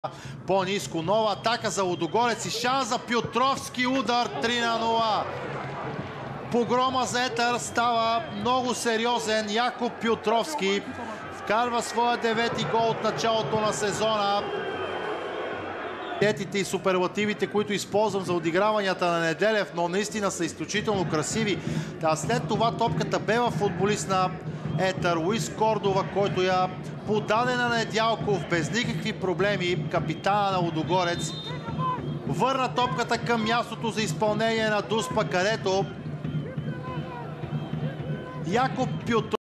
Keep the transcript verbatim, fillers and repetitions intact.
По-ниско, нова атака за Лудогорец и шанс за Пютровски, удар три на нула. Погрома за Етър става много сериозен. Якоб Пютровски вкарва своя девети гол от началото на сезона. Етите и суперлативите, които използвам за одиграванията на Неделев, но наистина са изключително красиви. Та след това топката бе в футболист на Етър, Луис Кордова, който я подаде на Недялков без никакви проблеми, капитана на Лудогорец. Върна топката към мястото за изпълнение на Дуспа, където Якоб Пютров